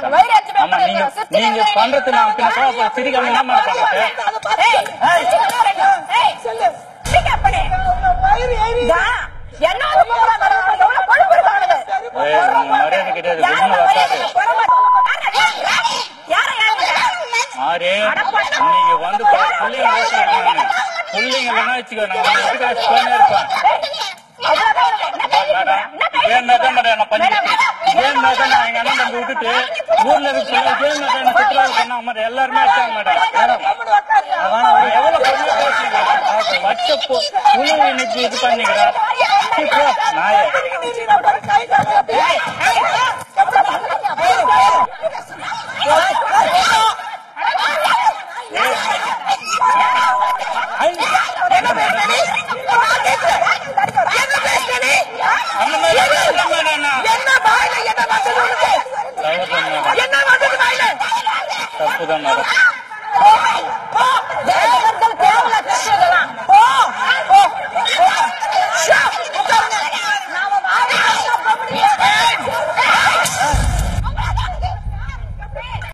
ஆமா நீங்க பண்றது நான் சிரிக்காம என்ன மரியாதை கிடையாது நீங்க வந்து பிள்ளைங்க வேணா வச்சுக்கோ நான் விட்டுட்டு ஊர்ல எல்லாருமே இருக்காங்க மேடம் எவ்வளவு இன்னைக்கு இது பண்ணிக்கிறேன் தப்புதான் மேடம்